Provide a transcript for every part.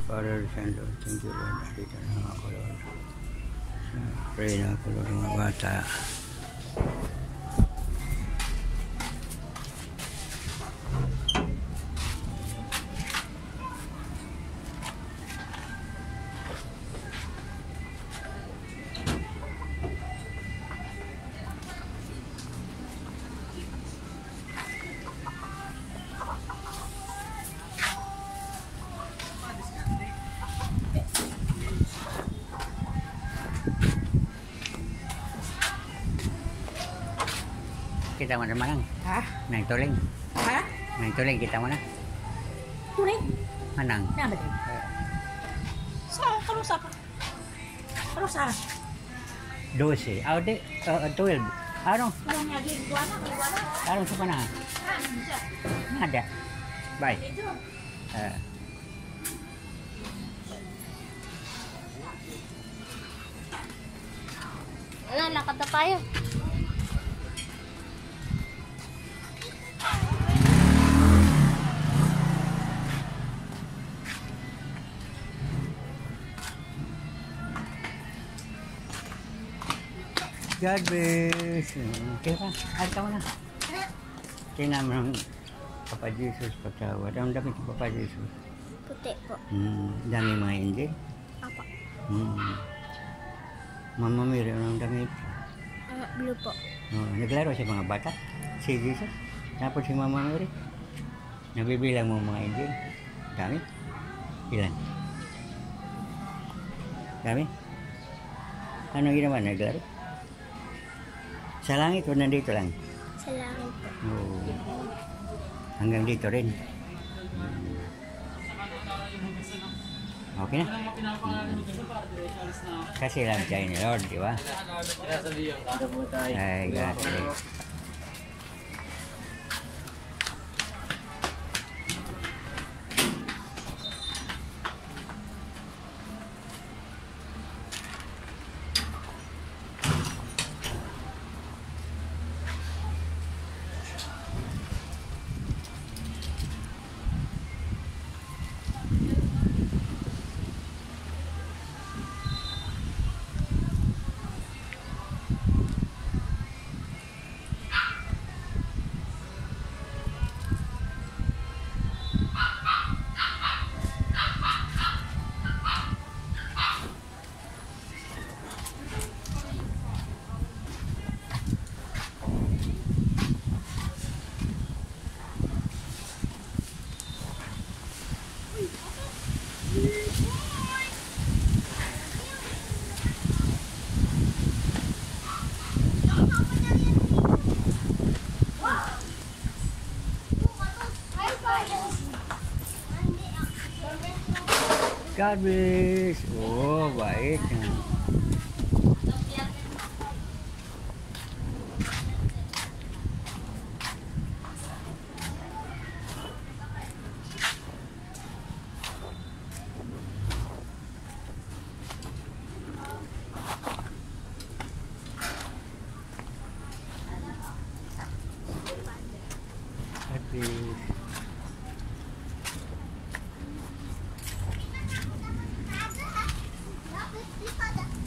Father, Son, Lord. Thank you, Lord. Dito na ako, Lord. Pray na ako, Lord, mga bata. Kita mo naman lang. Ha? Nang tuling. Ha? Nang tuling, kita mo na. Tuling? Manang. Nama din. Sa, karusa pa. Karusa. 12. Ah, di. 12. Ano? Tulong niya, giguana. Ano sa pana? Ada. Bye. Lakad na tayo. God bless. Okay pa. Ay, ka mo na. Tingnan mo ng Papa Jesus pagkawad. Ang damit ng Papa Jesus. Puti po. Dami mga angel. Apa. Mama Mary, ang damit. Blue po. Naglaro sa mga bata. Si Jesus. Tapos si Mama Mary. Nabibilang mo mga angel. Dami. Ilan? Dami? Anong ginawa? Naglaro? Sa langit o nandito lang? Sa langit po. Hanggang dito rin. Okay na? Kasi lang tayo ni Lord, di ba? Ay, God bless. God bless. Oh, baik. God bless. Dapat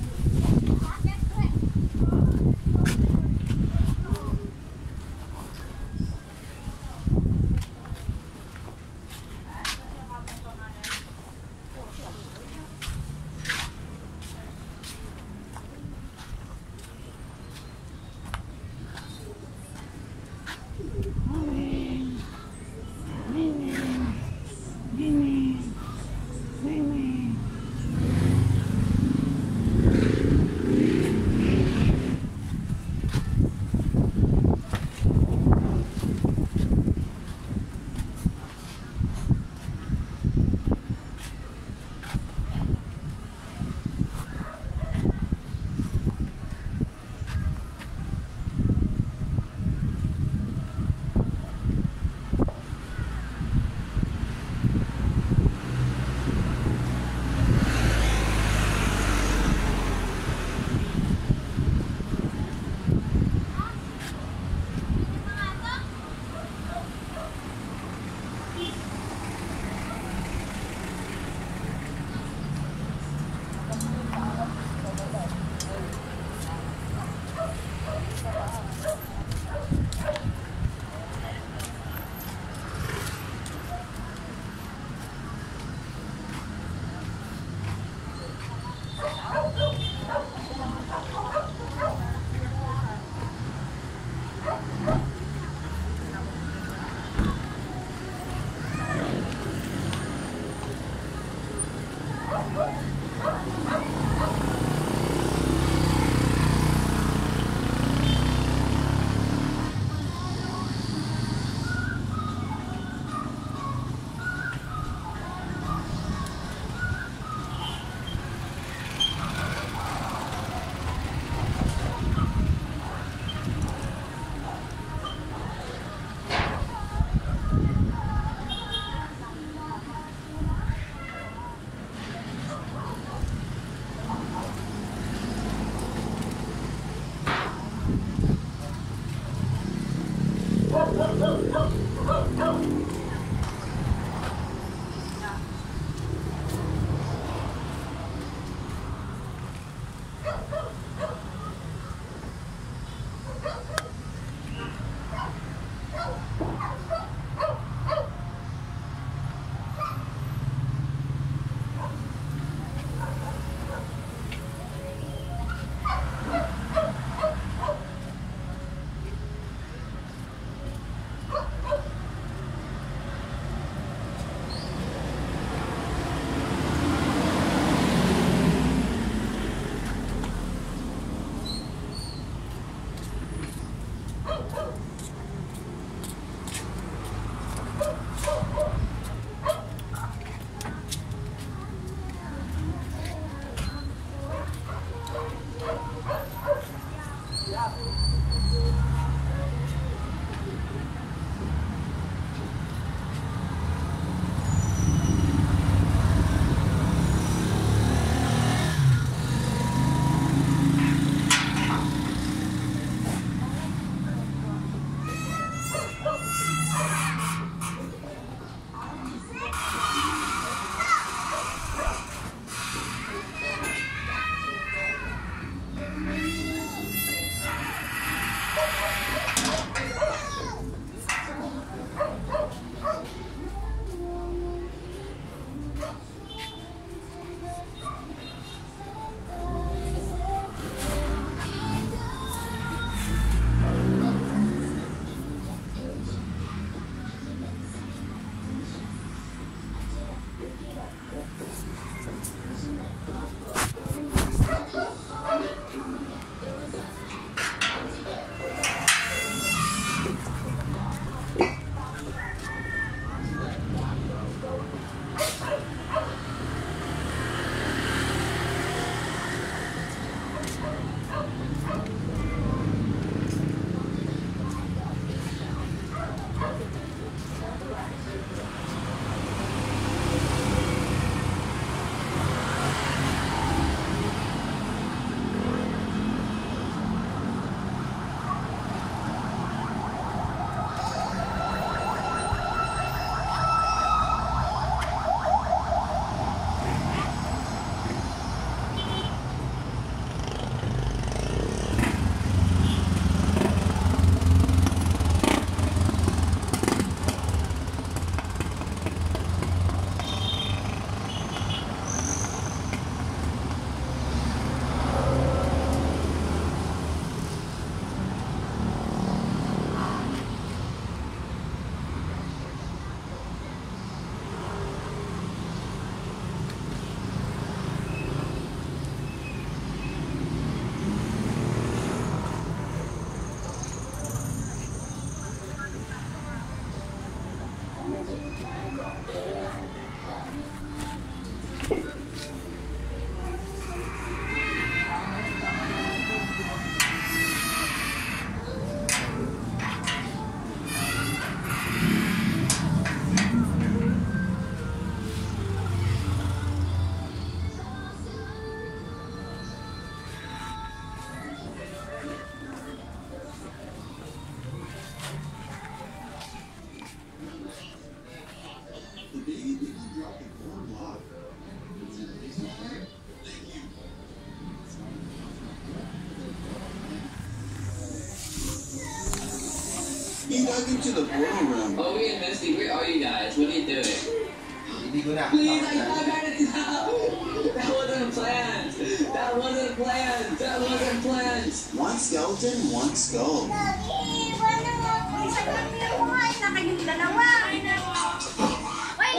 He dug into the portal room. Obi and Misty, where are you guys? What are you doing? Please, I got it out. That wasn't planned. That wasn't planned. That wasn't planned. One skeleton, one skull. Isa lang yung buhay na kayong dalawa. Wait!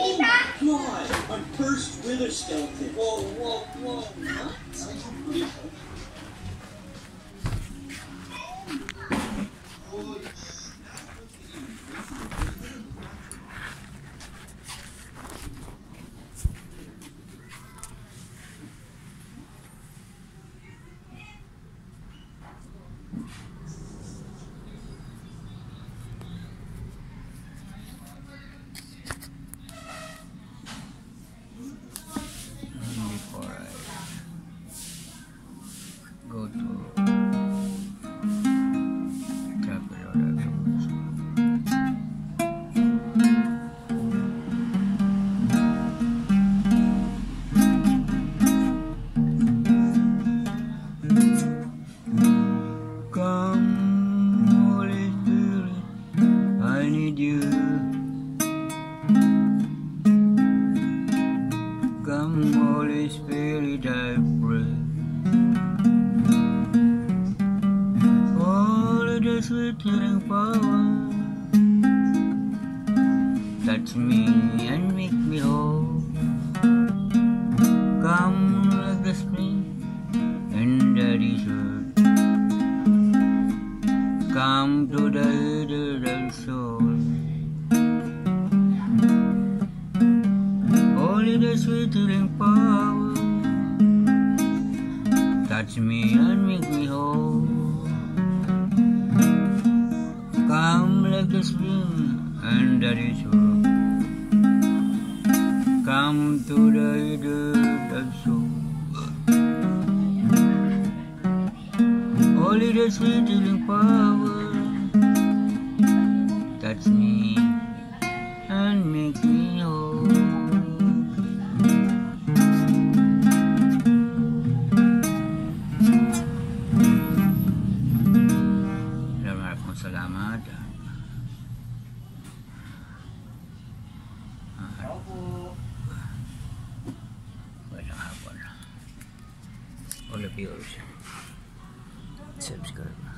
Oh my god! A cursed wither skeleton. Whoa, whoa, whoa. What? Before I go to Trapero. Come, Holy Spirit, I need you. Come, Holy Spirit, I pray. All of the sweet healing power, touch me and make me whole. Come like the spring and the desert. Come to the eternal soul. Only the sweet healing power, touch me and make me whole. Come like the spring and the desert. Come to the eternal soul. Only the sweet healing power, touch me and make me whole. Maraming salamat. Walang hapon. All of yours. Subscribe.